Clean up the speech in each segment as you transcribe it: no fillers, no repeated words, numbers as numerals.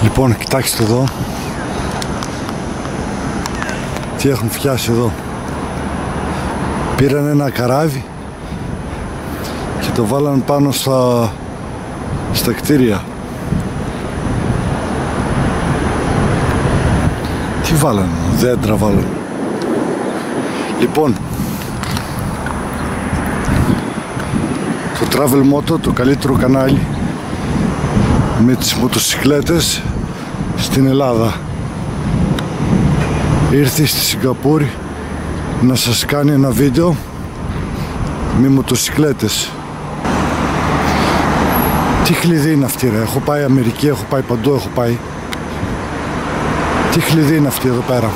Λοιπόν, κοιτάξτε εδώ τι έχουν φτιάσει εδώ. Πήραν ένα καράβι και το βάλαν πάνω στα κτίρια. Τι βάλαν, δέντρα βάλαν. Λοιπόν, το Travel Moto, το καλύτερο κανάλι με τις μοτοσικλέτες στην Ελλάδα, ήρθε στη Σιγκαπούρη να σας κάνει ένα βίντεο με μοτοσικλέτες. Τι κλειδί είναι αυτή ρε, έχω πάει Αμερική, έχω πάει παντού, έχω πάει. Τι κλειδί είναι αυτή εδώ πέρα.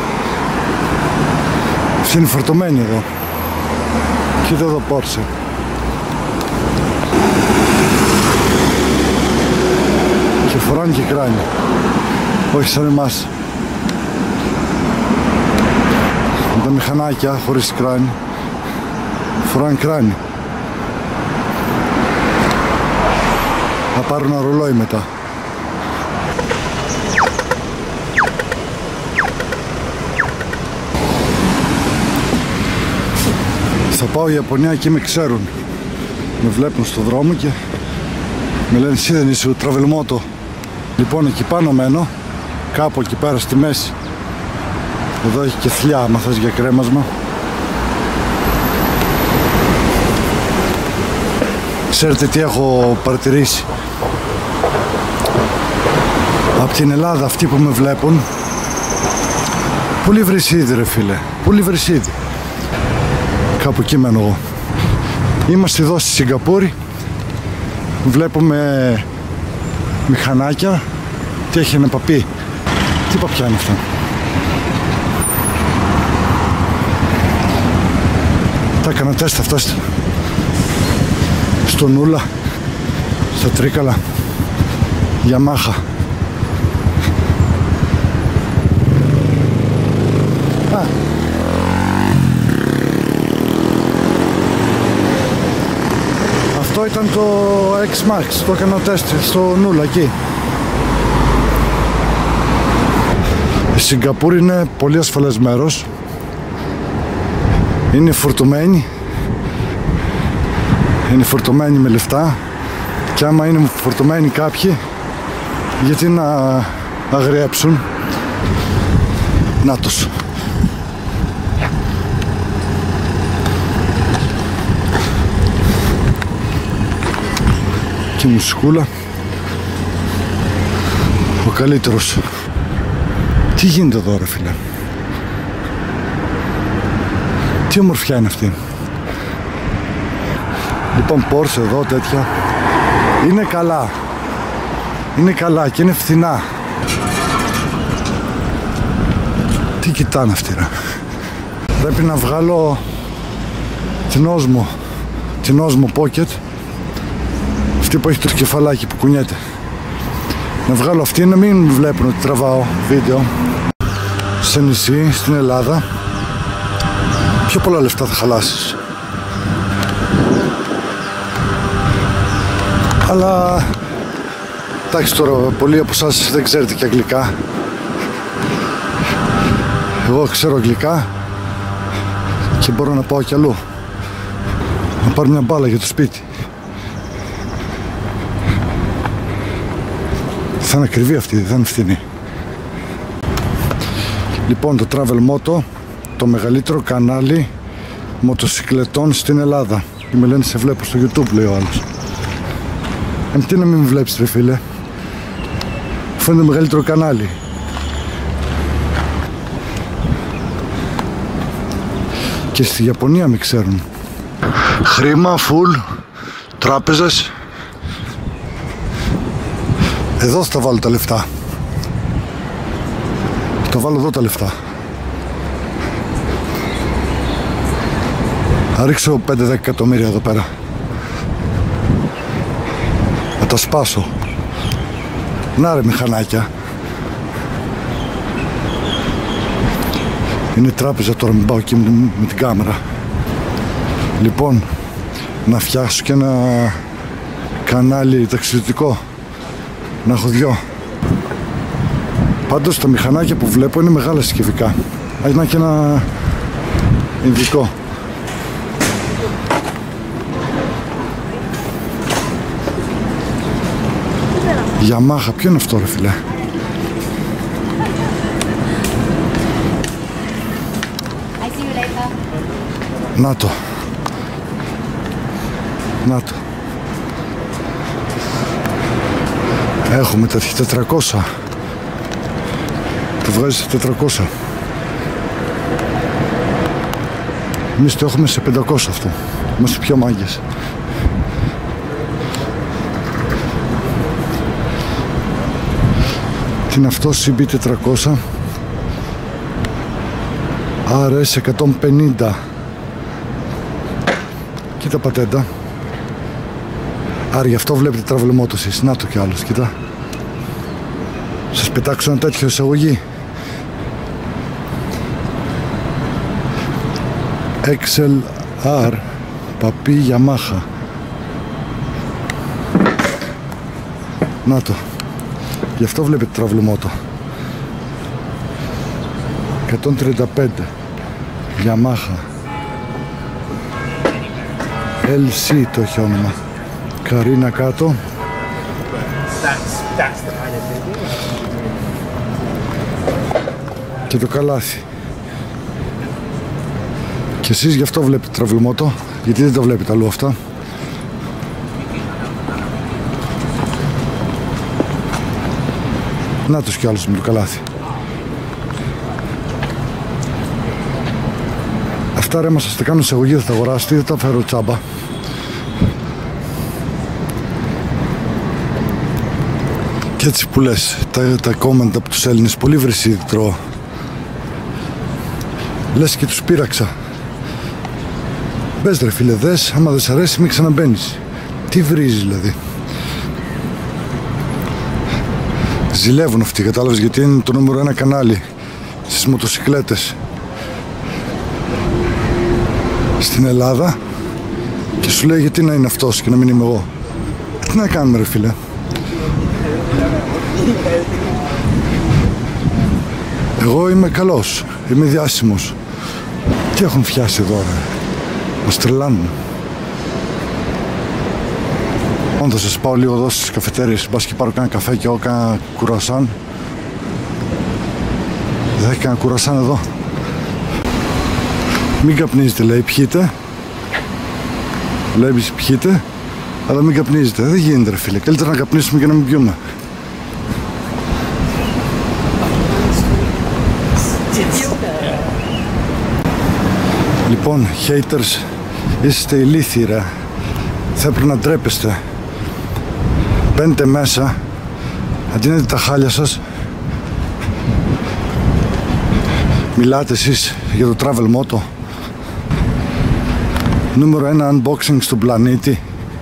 Αυτή είναι φορτωμένη εδώ. Κοίτα εδώ Porsche. Και φοράνε και κράνη. Όχι σαν εμάς. Με τα μηχανάκια χωρίς κράνη. Φοράνε κράνη. Θα πάρουν ένα ρολόι μετά. Θα πάω Ιαπωνία και με ξέρουν. Με βλέπουν στον δρόμο και με λένε εσύ δεν είσαι ο Travel Moto. Λοιπόν, εκεί πάνω μένω, κάπου εκεί πέρα στη μέση. Εδώ έχει και θηλιά, άμα θες για κρέμασμα. Ξέρετε τι έχω παρατηρήσει. Από την Ελλάδα αυτοί που με βλέπουν, πολύ βρυσίδι ρε φίλε, πολύ βρυσίδι. Κάπου εκεί μένω εγώ. Είμαστε εδώ στη Σιγκαπούρη. Βλέπουμε μηχανάκια. Τι έχει ένα παπί. Τι παπιά είναι αυτά. Τα έκανα τεστ αυτά στο Νούλα, στα Τρίκαλα, Γιαμάχα. Αυτό ήταν το X-Max, το έκανα τεστ στο Νούλα εκεί. Η Σιγκαπούρη είναι πολύ ασφαλές μέρος. Είναι φορτωμένη. Είναι φορτωμένη με λεφτά. Και άμα είναι φορτωμένοι κάποιοι, γιατί να αγριέψουν. Να τους. Και μουσικούλα. Ο καλύτερος. Τι γίνεται εδώ ρε φίλε. Τι ομορφιά είναι αυτή. Λοιπόν, Porsche εδώ τέτοια. Είναι καλά. Είναι καλά και είναι φθηνά. Τι κοιτάνε αυτοί ρε. Πρέπει να βγάλω την Osmo Pocket. Αυτή που έχει το κεφαλάκι που κουνιέται. Να βγάλω αυτή να μην βλέπουν ότι τραβάω βίντεο. Σε νησί, στην Ελλάδα, πιο πολλά λεφτά θα χαλάσεις. Αλλά εντάξει τώρα, πολλοί από εσάς δεν ξέρετε και αγγλικά. Εγώ ξέρω αγγλικά και μπορώ να πάω κι αλλού. Να πάρω μια μπάλα για το σπίτι. Θα είναι ακριβή αυτή, δεν είναι φθηνή. Λοιπόν, το Travel Moto, το μεγαλύτερο κανάλι μοτοσικλετών στην Ελλάδα. Και με λένε σε βλέπω στο YouTube, λέει ο άλλος. Τι να μην με βλέπεις ρε φίλε. Αυτό είναι το μεγαλύτερο κανάλι. Και στη Ιαπωνία με ξέρουν. Χρήμα, full, τράπεζες. Εδώ θα βάλω τα λεφτά. Θα βάλω εδώ τα λεφτά. Θα ρίξω 5-10 εκατομμύρια εδώ πέρα. Θα τα σπάσω. Να ρε μηχανάκια. Είναι τράπεζα τώρα, μην πάω εκεί με την κάμερα. Λοιπόν, να φτιάξω και ένα κανάλι ταξιδιωτικό. Να έχω δυο. Πάντως τα μηχανάκια που βλέπω είναι μεγάλα συσκευικά. Έχει να και ένα ειδικό. Yamaha, ποιο είναι αυτό ρε φίλε? Να το. Να το. Έχουμε τέτοια 400. Το βγάζει σε 400. Εμείς το έχουμε σε 500 αυτό. Είμαστε πιο μάγκες. Τι είναι αυτό? CB400 RS 150. Κοίτα πατέντα. Άρα γι' αυτό βλέπετε travel motors εσείς. Να το κι άλλος, κοίτα. Σας πετάξω ένα τέτοιο εισαγωγή. XLR Παπί Yamaha. Να το. Γι' αυτό βλέπετε travel motor. 135 Yamaha LC το έχει όνομα. Καρίνα κάτω. Και το καλάθι. Και εσείς γι' αυτό βλέπετε travel motor. Γιατί δεν τα βλέπετε αλλού αυτά? Να τους κι άλλους με το καλάθι. Αυτά ρε μας σας τα κάνω εισαγωγή, θα τα αγοράσετε, δεν τα φέρω τσάμπα. Και έτσι που λες, τα comment από τους Έλληνες πολύ βρυσίδι τρώω. Λες και τους πείραξα. Μπες ρε φίλε, δες, άμα δεν σ' αρέσει μην ξαναμπαίνεις. Τι βρίζεις δηλαδή? Ζηλεύουν αυτοί, κατάλαβες, γιατί είναι το νούμερο 1 κανάλι στις μοτοσικλέτες στην Ελλάδα και σου λέει γιατί να είναι αυτός και να μην είμαι εγώ. Τι να κάνουμε ρε φίλε? Εγώ είμαι καλός, είμαι διάσημος. Τι έχουν φτιάσει εδώ ρε? Μας τρελάνουν. Θα σας πάω λίγο εδώ στις καφετέρειες, μπας και πάρω κανένα καφέ και εγώ κανένα κουρασάν. Δεν έχει κανένα κουρασάν εδώ? Μην καπνίζετε λέει, πιείτε. Βλέπεις πιείτε, αλλά μην καπνίζετε. Δεν γίνεται ρε φίλε, καλύτερα να καπνίσουμε και να μην πιούμε. Λοιπόν, haters, είστε ηλίθιοι ρε. Θα έπρεπε να ντρέπεστε. Μπαίνετε μέσα, αντίνετε τα χάλια σας, μιλάτε εσείς για το travel moto. Νούμερο 1 unboxing στον πλανήτη.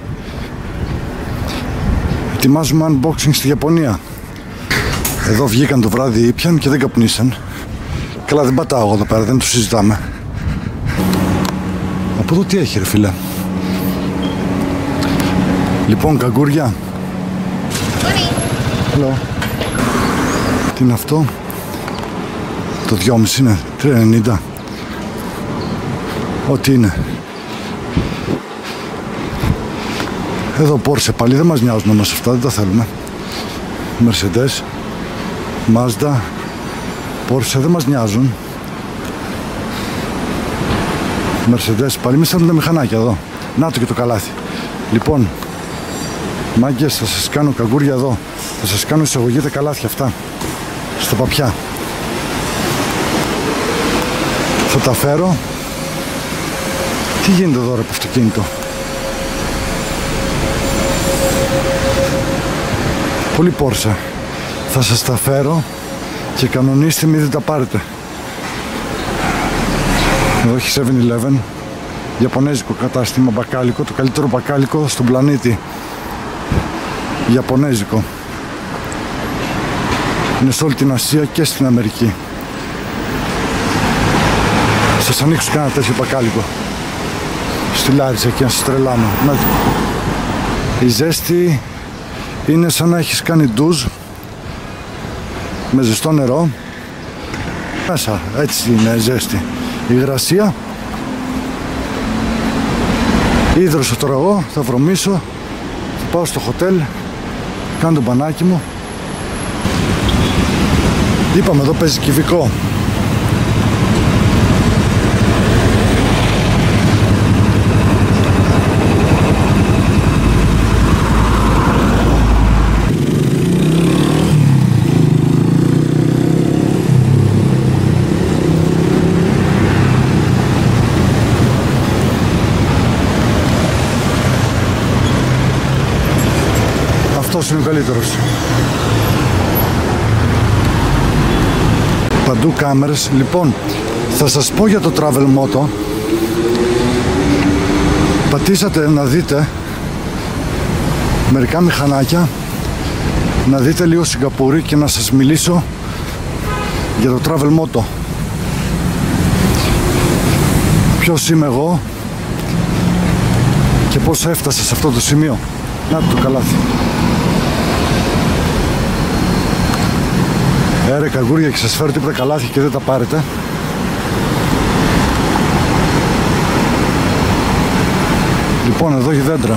Ετοιμάζουμε unboxing στη Ιαπωνία. Εδώ βγήκαν το βράδυ ήπιαν και δεν καπνίσαν. Καλά, δεν πατάω εγώ εδώ πέρα, δεν το συζητάμε. Από εδώ τι έχει ρε φίλε? Λοιπόν, καγκούρια. Hello. Τι είναι αυτό? Το 2,5 είναι, 3,90. Ό,τι είναι. Εδώ Porsche πάλι, δεν μας νοιάζουν όμως αυτά, δεν τα θέλουμε. Mercedes, Mazda, Porsche δεν μας νοιάζουν. Mercedes πάλι, μη στέλνουν τα μηχανάκια εδώ. Να το και το καλάθι. Λοιπόν, μάγκες, θα σας κάνω καγκούρια εδώ. Θα σας κάνω εισαγωγή τα καλάθια αυτά στα παπιά. Θα τα φέρω. Τι γίνεται εδώ ρε από αυτοκίνητο? Πολύ Porsche. Θα σας τα φέρω και κανονίστε μη δεν τα πάρετε. Εδώ έχει 7-Eleven, Ιαπωνέζικο κατάστημα, μπακάλικο, το καλύτερο μπακάλικο στον πλανήτη. Ιαπωνέζικο. Είναι σε όλη την Ασία και στην Αμερική. Σας ανοίξω κανένα τέτοιο μπακάλικο στη Λάρισα και να σας τρελάνω. Η ζέστη είναι σαν να έχεις κάνει ντουζ με ζεστό νερό. Μέσα έτσι είναι ζέστη. Υγρασία. Ίδρωσα τώρα εγώ, θα βρωμίσω, θα πάω στο χοτέλ, κάνω το μπανάκι μου. Είπαμε εδώ παίζει κυβικό. Αυτός είναι ο καλύτερος. Παντού κάμερες. Λοιπόν, θα σας πω για το Travel Moto. Πατήσατε να δείτε μερικά μηχανάκια, να δείτε λίγο Σιγκαπούρη και να σας μιλήσω για το Travel Moto. Ποιος είμαι εγώ και πώς έφτασα σε αυτό το σημείο. Να το καλάθι. Έρε καγκούρια, και σας φέρω τίποτα καλάθια και δεν τα πάρετε. Λοιπόν, εδώ έχει δέντρα.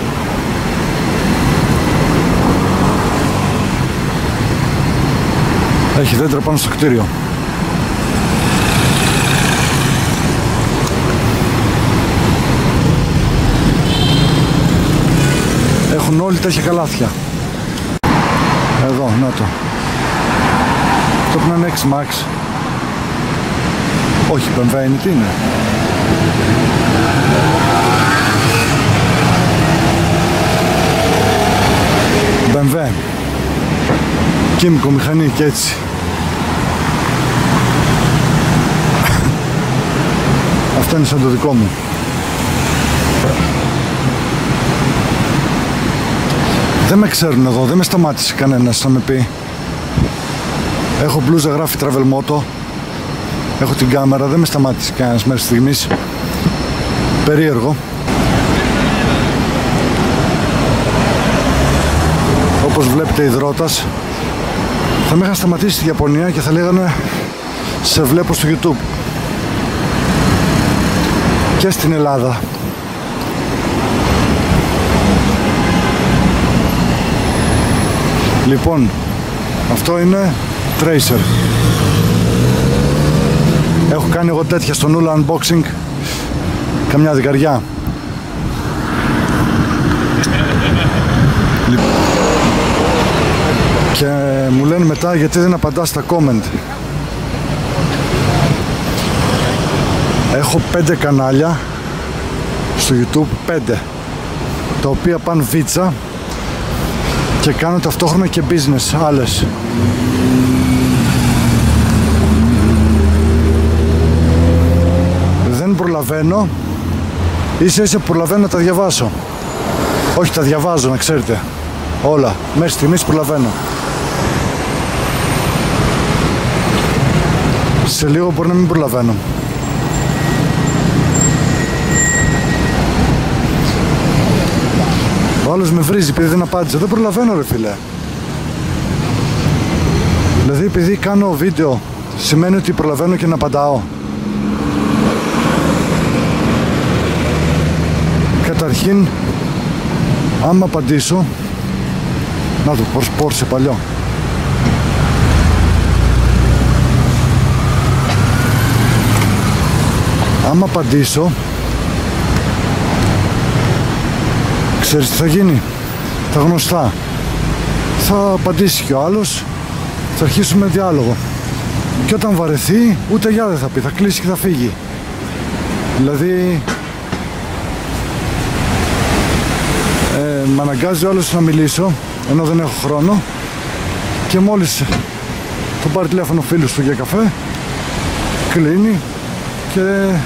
Έχει δέντρα πάνω στο κτίριο. Έχουν όλοι τέτοια καλάθια. Εδώ, να το. Το που είναι X-Max. Όχι, BMW είναι, τι είναι. BMW. Κίμικο μηχανή και έτσι. Αυτό είναι σαν το δικό μου. Δεν με ξέρουν εδώ, δεν με σταμάτησε κανένας να με πει. Έχω μπλούζα, γράφει Travel Moto. Έχω την κάμερα, δεν με σταμάτησε κανένας μέχρι στιγμής. Περίεργο. Όπως βλέπετε υδρότας. Θα με είχαν σταματήσει στη Ιαπωνία και θα λέγανε σε βλέπω στο YouTube. Και στην Ελλάδα. Λοιπόν, αυτό είναι Tracer. Έχω κάνει εγώ τέτοια στο Nula unboxing καμιά δεκαριά. Και μου λένε μετά γιατί δεν απαντά στα comment. Έχω 5 κανάλια στο YouTube, 5, τα οποία πάνε βίτσα και κάνω ταυτόχρονα και business άλλες. Δεν προλαβαίνω, ίσα προλαβαίνω να τα διαβάσω. Όχι, τα διαβάζω, να ξέρετε. Όλα, μέχρι στιγμής προλαβαίνω. Σε λίγο μπορεί να μην προλαβαίνω. Ο άλλος με βρίζει επειδή δεν απάντησε. Δεν προλαβαίνω, ρε φίλε. Δηλαδή επειδή κάνω βίντεο σημαίνει ότι προλαβαίνω και να απαντάω. Καταρχήν, άμα απαντήσω, να το Porsche παλιό. Άμα απαντήσω, ξέρεις τι θα γίνει? Τα γνωστά. Θα απαντήσει και ο άλλος, θα αρχίσουμε διάλογο. Και όταν βαρεθεί, ούτε γεια δεν θα πει, θα κλείσει και θα φύγει. Δηλαδή, με αναγκάζει ο άλλος να μιλήσω, ενώ δεν έχω χρόνο. Και μόλις τον πάρει τηλέφωνο φίλους του για καφέ, κλείνει και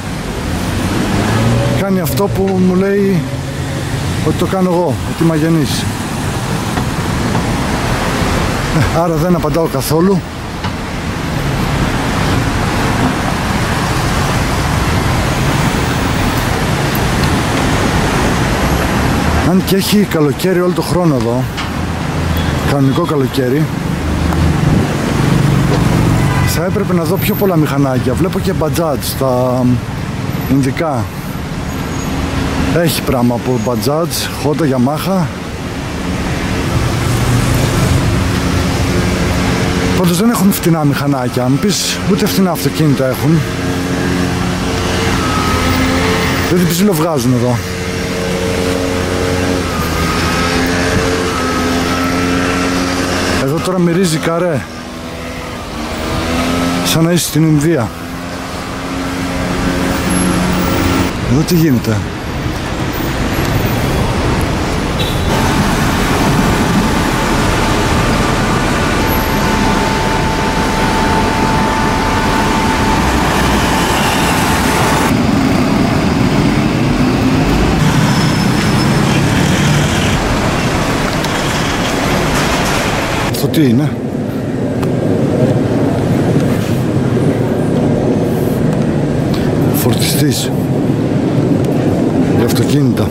κάνει αυτό που μου λέει ότι το κάνω εγώ, ότι είμαι αγενής. Άρα δεν απαντάω καθόλου. Αν και έχει καλοκαίρι όλο το χρόνο εδώ, κανονικό καλοκαίρι, Θα έπρεπε να δω πιο πολλά μηχανάκια. Βλέπω και Bajaj στα Ινδικά. Έχει πράγμα από Bajaj, Honda, Yamaha. Πάντως δεν έχουν φτηνά μηχανάκια. Αν πεις ούτε φτηνά αυτοκίνητα έχουν. Δεν την ψιλοβγάζουν εδώ. Εδώ τώρα μυρίζει καρέ. Σαν να είσαι στην Ινδία. Εδώ τι γίνεται? Αυτό τι είναι? Φορτιστής για αυτοκίνητα.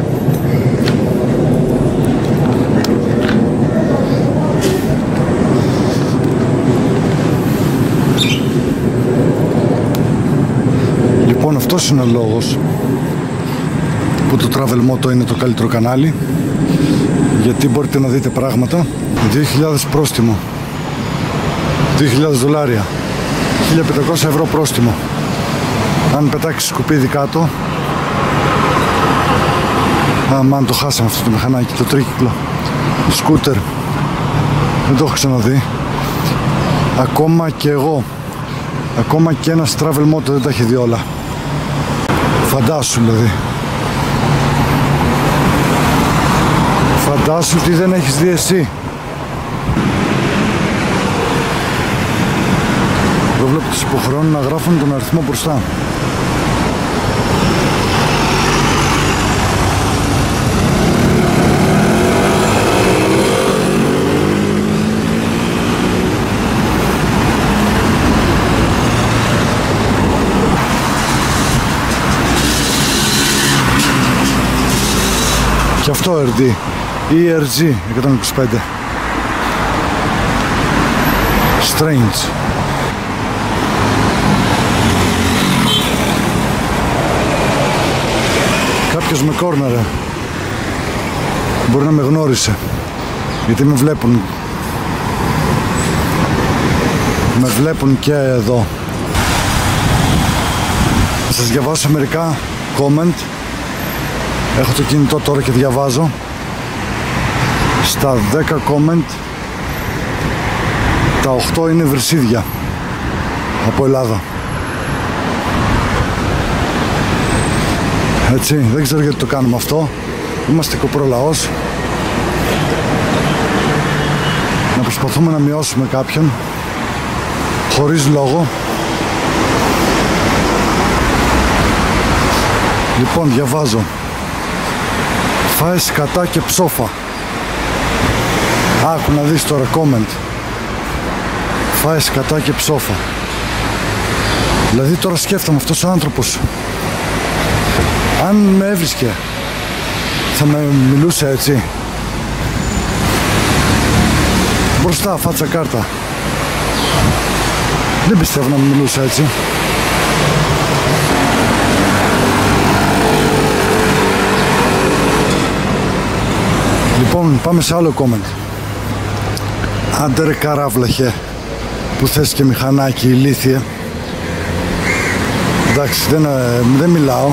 Λοιπόν, αυτός είναι ο λόγος που το Travel Moto είναι το καλύτερο κανάλι, γιατί μπορείτε να δείτε πράγματα. 2.000 πρόστιμο, 2.000 δολάρια, 1.500 ευρώ πρόστιμο. Αν πετάξει σκουπίδι κάτω, αμάν το χάσαμε αυτό το μηχανάκι, το τρίκυκλο σκούτερ, δεν το έχω ξαναδεί. Ακόμα και εγώ, ακόμα και ένας Travel Moto δεν τα έχει δει όλα. Φαντάσου δηλαδή. Φαντάσου τι δεν έχεις δει εσύ. Εδώ βλέπω τους υποχρεώνουν να γράφουν τον αριθμό μπροστά. Και αυτό RD, ERG 125. Strange. Κάποιος με κόρναρε. Μπορεί να με γνώρισε, γιατί με βλέπουν. Με βλέπουν και εδώ. Θα σας διαβάσω μερικά comment. Έχω το κινητό τώρα και διαβάζω. Στα 10 comment, τα 8 είναι Βρυσίδια από Ελλάδα. Έτσι, δεν ξέρω γιατί το κάνουμε αυτό. Είμαστε κοπρολαός. Να προσπαθούμε να μειώσουμε κάποιον χωρίς λόγο. Λοιπόν, διαβάζω. Φάε σκατά και ψόφα. Άκου να δεις τώρα comment. Φάε σκατά και ψόφα. Δηλαδή τώρα σκέφτομαι, αυτός ο άνθρωπος, αν με έβρισκε, θα με μιλούσε έτσι? Μπροστά, φάτσα κάρτα. Δεν πιστεύω να με μιλούσε έτσι. Λοιπόν, πάμε σε άλλο comment. Άντε ρε καράβλαχε, που θες και μηχανάκι ηλίθιε. Εντάξει, δεν μιλάω.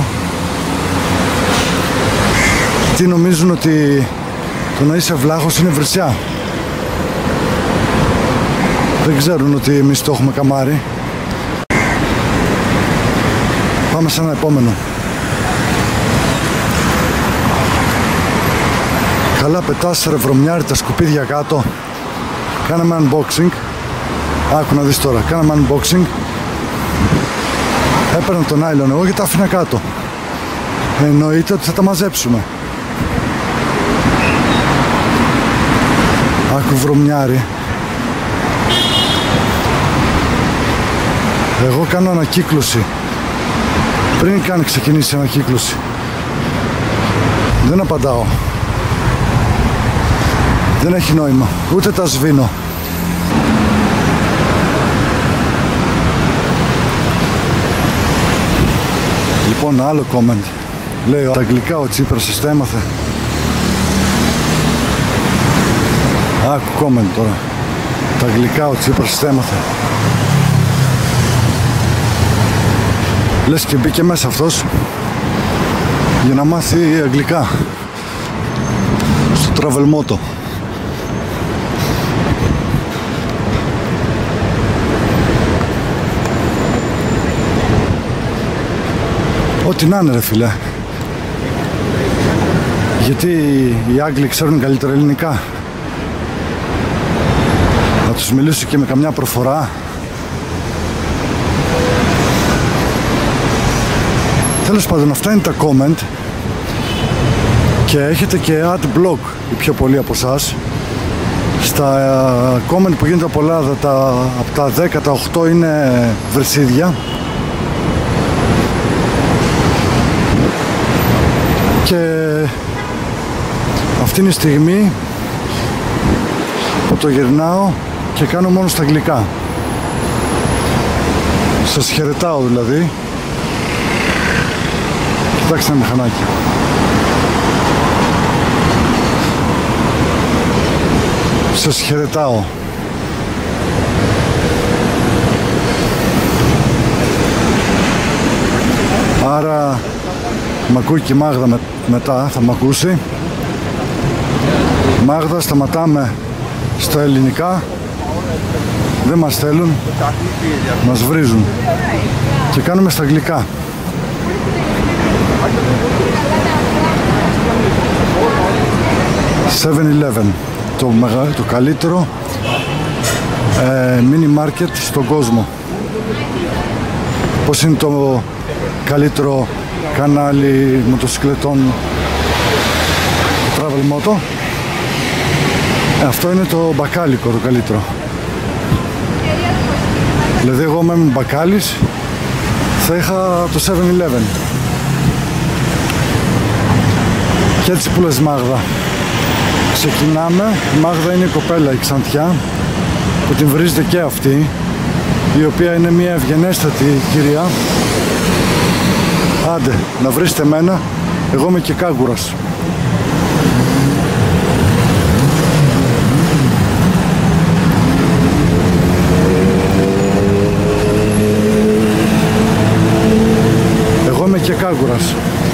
Τι νομίζουν, ότι το να είσαι βλάχος είναι βρυσιά? Δεν ξέρουν ότι εμείς το έχουμε καμάρι. Πάμε σε ένα επόμενο. Καλά πετάς ρε βρωμιάρι τα σκουπίδια κάτω. Κάναμε unboxing. Άκου να δεις τώρα. Κάναμε unboxing. Έπαιρνα τον nylon εγώ και τα άφηνα κάτω. Εννοείται ότι θα τα μαζέψουμε. Άκου βρωμιάρι. Εγώ κάνω ανακύκλωση πριν καν ξεκινήσει η ανακύκλωση. Δεν απαντάω. Δεν έχει νόημα. Ούτε τα σβήνω. Λοιπόν, άλλο comment. Λέει, τα αγγλικά ο Τσίπρας σας τα έμαθε. Άκου comment τώρα. Τα αγγλικά ο Τσίπρας σας τα έμαθε. Λες και μπήκε μέσα αυτός για να μάθει αγγλικά στο Travel Moto. Ό,τι να είναι ρε φίλε. Γιατί οι Άγγλοι ξέρουν καλύτερα ελληνικά. Να τους μιλήσω και με καμιά προφορά. Τέλος πάντων, αυτά είναι τα comment. Και έχετε και adblock οι πιο πολλοί από εσάς. Στα comment που γίνεται από Ελλάδα, από τα 10, τα 8 είναι βρυσίδια. Και αυτή είναι η στιγμή που το γυρνάω και κάνω μόνο στα αγγλικά. Σας χαιρετάω δηλαδή. Κοιτάξτε ένα μηχανάκι. Σας χαιρετάω. Άρα μ' ακούει και η Μάγδα μετά, θα μ' ακούσει. Μάγδα, σταματάμε στα ελληνικά. Δεν μας θέλουν, μας βρίζουν. Και κάνουμε στα αγγλικά. «7-Eleven», το καλύτερο mini market στον κόσμο. Πώς είναι το καλύτερο κανάλι μοτοσυκλετών Travel Moto? Αυτό είναι το μπακάλικο το καλύτερο. Δηλαδή εγώ με ήμουν μπακάλης θα είχα το 7-Eleven. Και έτσι που λες Μάγδα. Ξεκινάμε. Η Μάγδα είναι η κοπέλα, η Ξαντιά, που την βρίζετε και αυτή, η οποία είναι μια ευγενέστατη κυρία. Άντε, να βρίσετε εμένα, εγώ είμαι και κάγκουρας. Εγώ είμαι και κάγκουρας.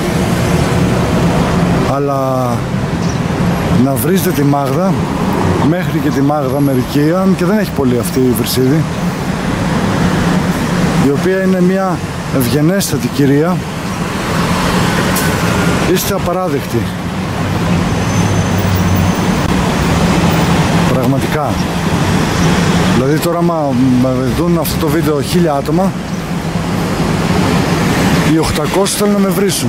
Αλλά να βρίζετε τη Μάγδα, μέχρι και τη Μάγδα μερική, αν και δεν έχει πολύ αυτή η Βρυσίδη, η οποία είναι μια ευγενέστατη κυρία. Είστε απαράδεκτοι. Πραγματικά. Δηλαδή τώρα άμα με δουν αυτό το βίντεο 1000 άτομα, οι 800 θέλουν να με βρίσουν.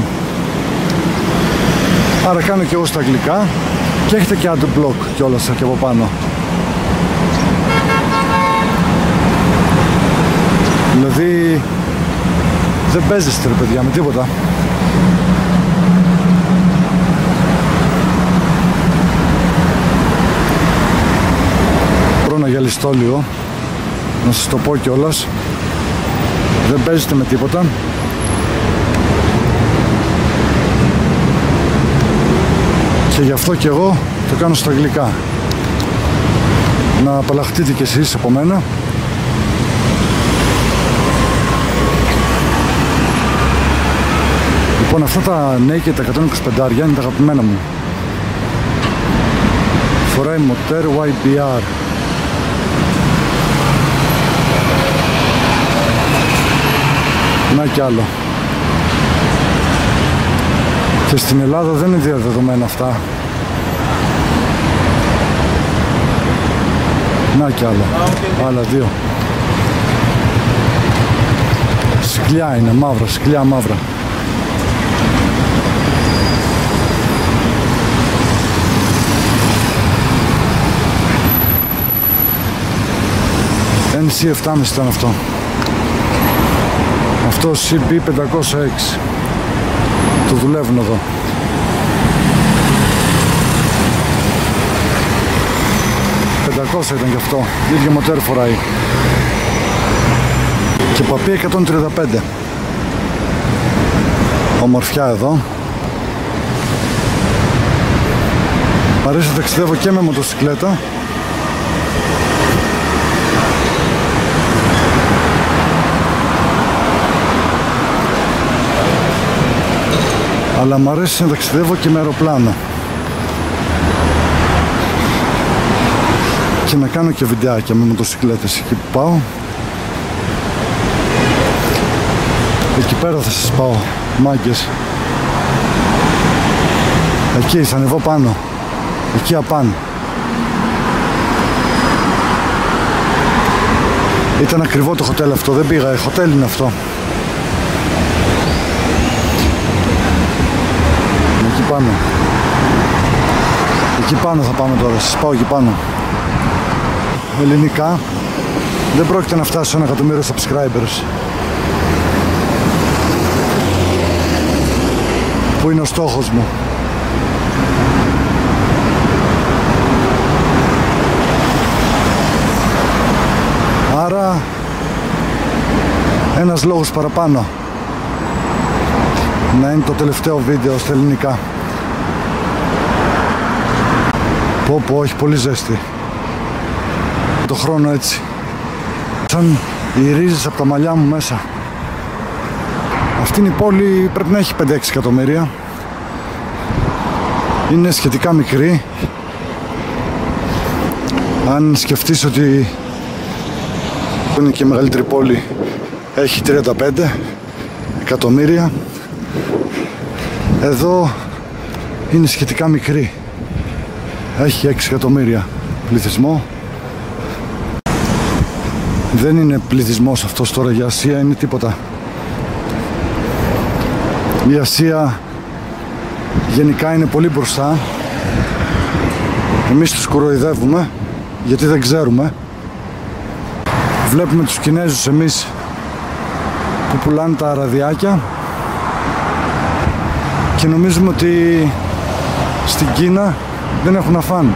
Άρα κάνω και εγώ στα αγγλικά και έχετε και adblock κιόλας και από πάνω. Δηλαδή δεν παίζεστε ρε παιδιά με τίποτα. Πρώτα γυαλιστώ λίγο, να σας το πω κιόλας. Δεν παίζετε με τίποτα. Και γι' αυτό και εγώ το κάνω στα αγγλικά. Να απαλλαχτείτε κι εσείς από μένα. Λοιπόν, αυτά τα Naked, τα 125 είναι τα αγαπημένα μου. Φοράει μοτέρ YBR. Να κι άλλο. Και στην Ελλάδα δεν είναι διαδεδομένα αυτά. Να κι άλλο. Άλλα δύο. Σκλιά είναι, μαύρα, σκλιά μαύρα. NC7,5 ήταν αυτό. Αυτό CB506. Το δουλεύουν εδώ. Ήταν και αυτό. Ίδιο μοτέρ φοράει. Και παπί 135. ομορφιά εδώ. Μ' αρέσει να ταξιδεύω και με μοτοσυκλέτα. Αλλά μ' αρέσει να ταξιδεύω και με αεροπλάνο. Και να κάνω και βιντεάκια με μοτοσυκλέτες εκεί που πάω. Εκεί πέρα θα σας πάω, μάγκες. Εκεί, θα ανεβώ πάνω. Εκεί απάνω. Ήταν ακριβό το χοτέλ αυτό, δεν πήγα, χοτέλ είναι αυτό. Εκεί πάνω. Εκεί πάνω θα πάμε τώρα, σας πάω εκεί πάνω. Ελληνικά. Δεν πρόκειται να φτάσω 1 εκατομμύριο subscribers. Που είναι ο στόχος μου. Άρα ένας λόγος παραπάνω να είναι το τελευταίο βίντεο στα ελληνικά. Πω, έχει πολύ ζέστη. Το χρόνο έτσι. Σαν οι ρίζες από τα μαλλιά μου μέσα. Αυτή είναι η πόλη, πρέπει να έχει 5-6 εκατομμύρια. Είναι σχετικά μικρή. Αν σκεφτείς ότι είναι και η μεγαλύτερη πόλη, έχει 35 εκατομμύρια. Εδώ είναι σχετικά μικρή. Έχει 6 εκατομμύρια πληθυσμό. Δεν είναι πληθυσμός αυτός τώρα για Ασία, είναι τίποτα. Η Ασία γενικά είναι πολύ μπροστά. Εμείς τους κοροϊδεύουμε γιατί δεν ξέρουμε. Βλέπουμε τους Κινέζους εμείς που πουλάνε τα ραδιάκια και νομίζουμε ότι στην Κίνα δεν έχουν να φάνε.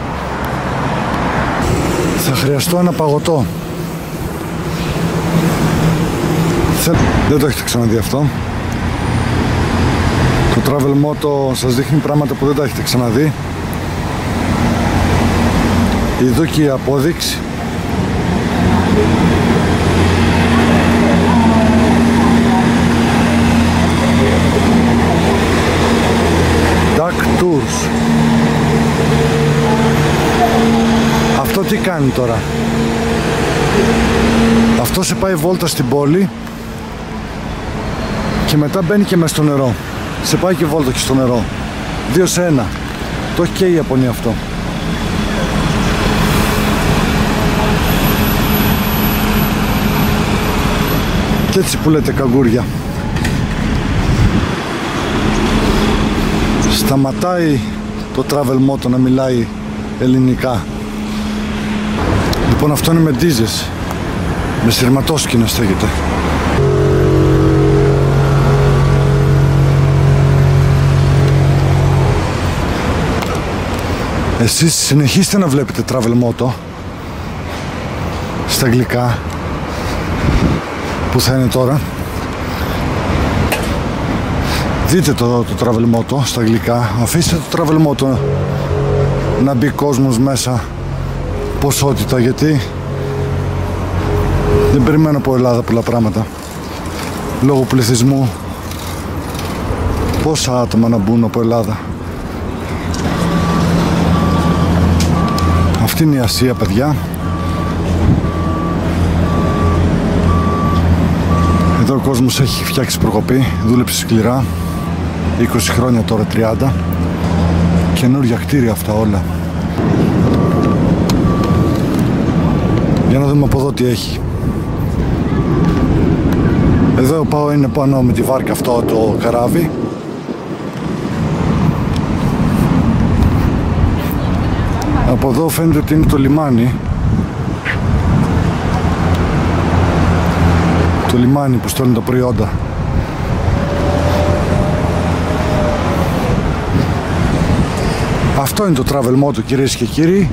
Θα χρειαστώ ένα παγωτό. Δεν το έχετε ξαναδεί αυτό. Το Travel Moto σας δείχνει πράγματα που δεν τα έχετε ξαναδεί. Εδώ και η απόδειξη. Duck Tours. Αυτό τι κάνει τώρα? Αυτό σε πάει βόλτα στην πόλη και μετά μπαίνει και μες στο νερό. Σε πάει και βόλτα και στο νερό. 2 σε 1. Το έχει και η Ιαπωνία αυτό. Και έτσι που λέτε καγκούρια. Σταματάει το Travel Moto να μιλάει ελληνικά. Λοιπόν, αυτό είναι με ντίζες. Με σειρματόσκηνα στέκεται. Εσείς συνεχίστε να βλέπετε Travel Moto στα αγγλικά που θα είναι τώρα. Δείτε το Travel Moto στα αγγλικά. Αφήστε το Travel Moto να μπει κόσμος μέσα ποσότητα, γιατί δεν περιμένω από Ελλάδα πολλά πράγματα λόγω πληθυσμού. Πόσα άτομα να μπουν από Ελλάδα? Αυτή είναι η Ασία, παιδιά. Εδώ ο κόσμος έχει φτιάξει προκοπή, δούλεψε σκληρά 20 χρόνια τώρα, 30. Καινούργια κτίρια αυτά όλα. Για να δούμε από εδώ τι έχει. Εδώ πάω, είναι πάνω με τη βάρκα αυτό το καράβι. Από εδώ φαίνεται ότι είναι το λιμάνι. Το λιμάνι που στέλνουν τα προϊόντα. Αυτό είναι το Travel Moto, κυρίες και κύριοι.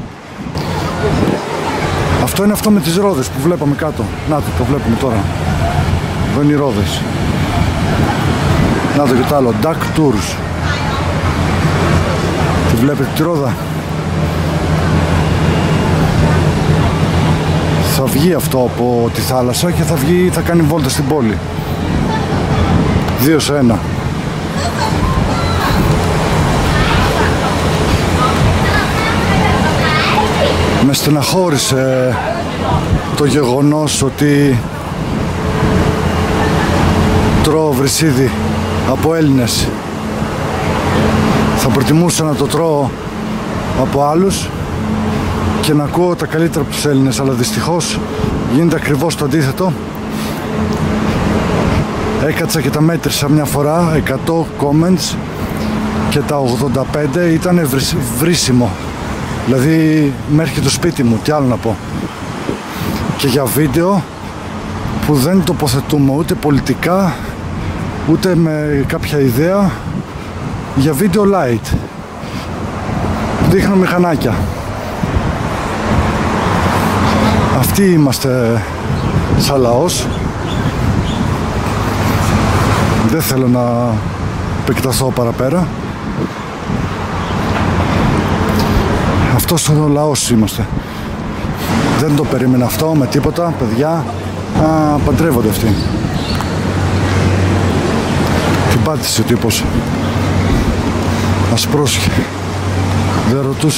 Αυτό είναι αυτό με τις ρόδες που βλέπαμε κάτω. Να το βλέπουμε τώρα. Εδώ είναι οι ρόδες. Να το και το άλλο, Duck Tours. Τη βλέπετε τη ρόδα? Θα βγει αυτό από τη θάλασσα και θα κάνει βόλτα στην πόλη. 2 σε 1. Με στεναχώρησε το γεγονός ότι τρώω βρυσίδι από Έλληνες. Θα προτιμούσα να το τρώω από άλλους και να ακούω τα καλύτερα από τους Έλληνες, αλλά δυστυχώς γίνεται ακριβώς το αντίθετο. Έκατσα και τα μέτρησα μια φορά, 100 comments και τα 85 ήταν βρίσιμο. Δηλαδή μέχρι το σπίτι μου, τι άλλο να πω. Και για βίντεο που δεν τοποθετούμε ούτε πολιτικά ούτε με κάποια ιδέα, για βίντεο light, δείχνω μηχανάκια. Αυτοί είμαστε σαν λαός. Δεν θέλω να επεκταθώ παραπέρα. Αυτός ο λαός είμαστε. Δεν το περίμενα αυτό με τίποτα, παιδιά. Παντρεύονται αυτοί. Την πάτησε ο τύπος. Ας πρόσχε. Δεν ρωτούσε.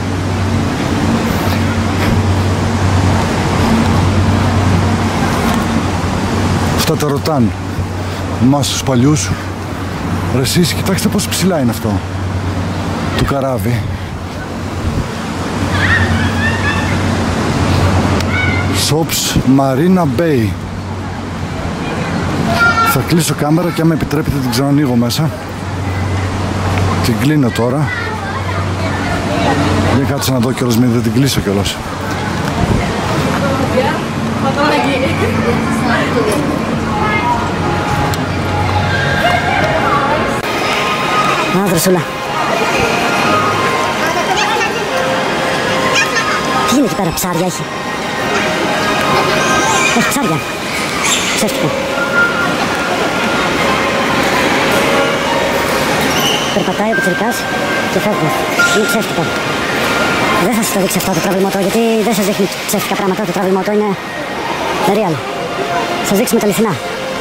Αυτά τα ρωτάνε εμάς τους παλιούς. Ρε εσείς, κοιτάξτε πόσο ψηλά είναι αυτό το καράβι. Shops Marina Bay. Θα κλείσω κάμερα και αν με επιτρέπετε την ξανανοίγω μέσα. Την κλείνω τώρα. Για κάτσε να δω κιόλας, μην δεν την κλείσω κιόλας. Δροσούλα. Τι είναι εκεί πέρα, ψάρια έχει? Έχει ψάρια. Ψεύτικο. Περπατάει ο πιτσιρικάς και φεύγει. Είναι ψεύτικο. Δεν θα σας το δείξει αυτό το travel moto, γιατί δεν σας δείχνει ψεύτικα πράγματα. Το travel moto είναι real. Σας δείξουμε τα αληθινά.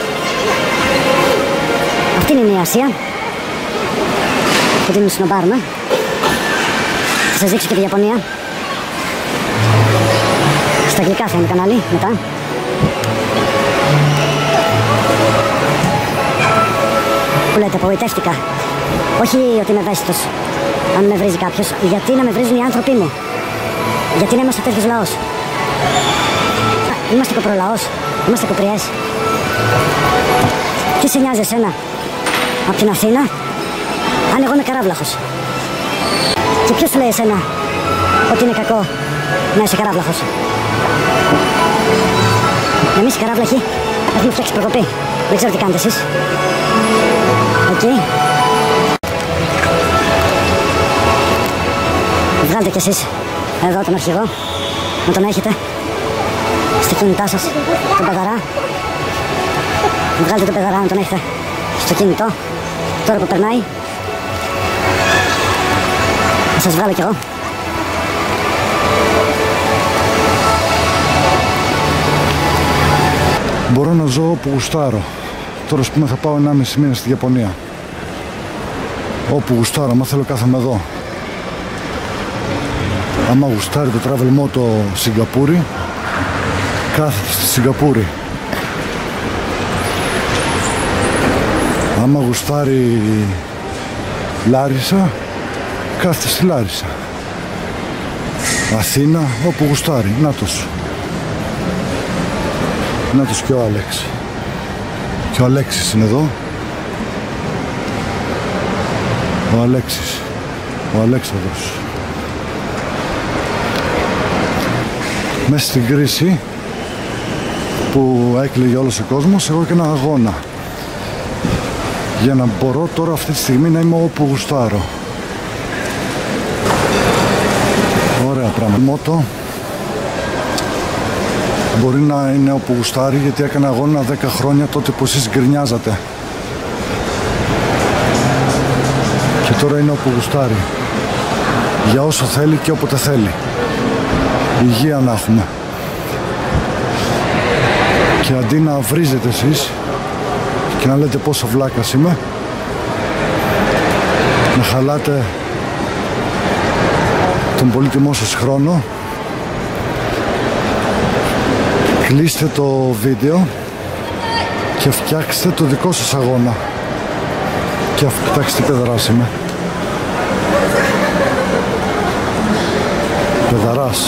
Αυτή είναι η Ασία που την σνομπάρουμε. Θα σας δείξω και τη Ιαπωνία. Στα αγγλικά θα είναι το κανάλι μετά. Που λέτε, απογοητεύτηκα. Όχι ότι είμαι ευαίσθητος αν με βρίζει κάποιος, γιατί να με βρίζουν οι άνθρωποι μου. Γιατί να είμαστε τέτοιος λαός. Είμαστε κοπρολαός, είμαστε κοπριές. Τι σε νοιάζει εσένα από την Αθήνα, αν εγώ είμαι καράβλαχος? Και ποιος σου λέει εσένα ότι είναι κακό να είσαι καράβλαχος? Εμείς οι καράβλαχοι έχουμε φτιάξει προκοπή. Δεν ξέρω τι κάνετε εσείς. Εκεί. Βγάλτε κι εσείς εδώ τον αρχηγό, να τον έχετε στα κινητά σας, τον παιδαρά. Βγάλτε τον παιδαρά να τον έχετε στο κινητό, τώρα που περνάει. Θα σας βγάλω κι εγώ. Μπορώ να ζω όπου γουστάρω. Τώρα ας πούμε θα πάω 1,5 μήνα στη Ιαπωνία. Όπου γουστάρω, άμα θέλω κάθομαι εδώ. Άμα γουστάρει το travel moto Σιγκαπούρη, κάθεται στη Σιγκαπούρη. Άμα γουστάρει Λάρισα, κάθεται στη Λάρισα. Αθήνα, όπου γουστάρει. Νάτος. Νάτος και ο Άλεξ. Και ο Αλέξης είναι εδώ. Ο Αλέξης. Ο Αλέξανδρος. Μέσα στην κρίση που έκλαιγε όλος ο κόσμος, εγώ έκανα αγώνα για να μπορώ τώρα αυτή τη στιγμή να είμαι όπου γουστάρω. Ωραία πράγμα. Μότο μπορεί να είναι όπου γουστάρει, γιατί έκανα αγώνα 10 χρόνια τότε που εσείς γκρινιάζατε τώρα είναι όπου γουστάρει. Για όσο θέλει και όποτε θέλει. Υγεία να έχουμε. Και αντί να βρίζετε εσείς και να λέτε πόσο βλάκας είμαι, να χαλάτε τον πολύτιμό σας χρόνο, κλείστε το βίντεο και φτιάξτε το δικό σας αγώνα. Και κοιτάξτε τι παιδαράς είμαι. Παιδαράς.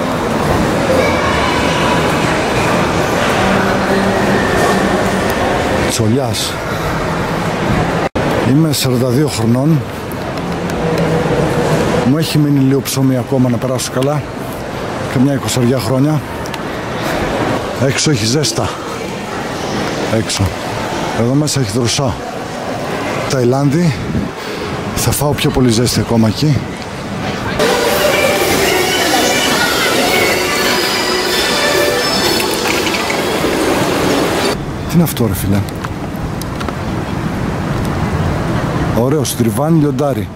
Τσολιάς. Είμαι 42 χρονών. Μου έχει μείνει λίγο ψωμί ακόμα να περάσω καλά. Καμιά 20 χρόνια. Έξω έχει ζέστα. Έξω. Εδώ μέσα έχει δροσά. Ταϊλάνδη. Θα φάω πιο πολύ ζέστη ακόμα εκεί. Τι είναι αυτό ρε φίλε? Ωραίο, στριβάνι λιοντάρι.